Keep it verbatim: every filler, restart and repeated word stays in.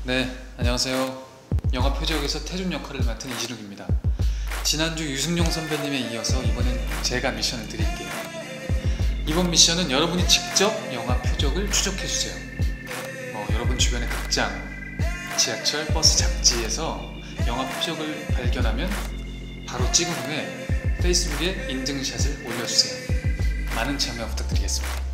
네, 안녕하세요. 영화 표적에서 태준 역할을 맡은 이진욱입니다. 지난주 유승용 선배님에 이어서 이번엔 제가 미션을 드릴게요. 이번 미션은 여러분이 직접 영화 표적을 추적해주세요. 뭐, 여러분 주변의 극장, 지하철, 버스 잡지에서 영화 표적을 발견하면 바로 찍은 후에 페이스북에 인증샷을 올려주세요. 많은 참여 부탁드리겠습니다.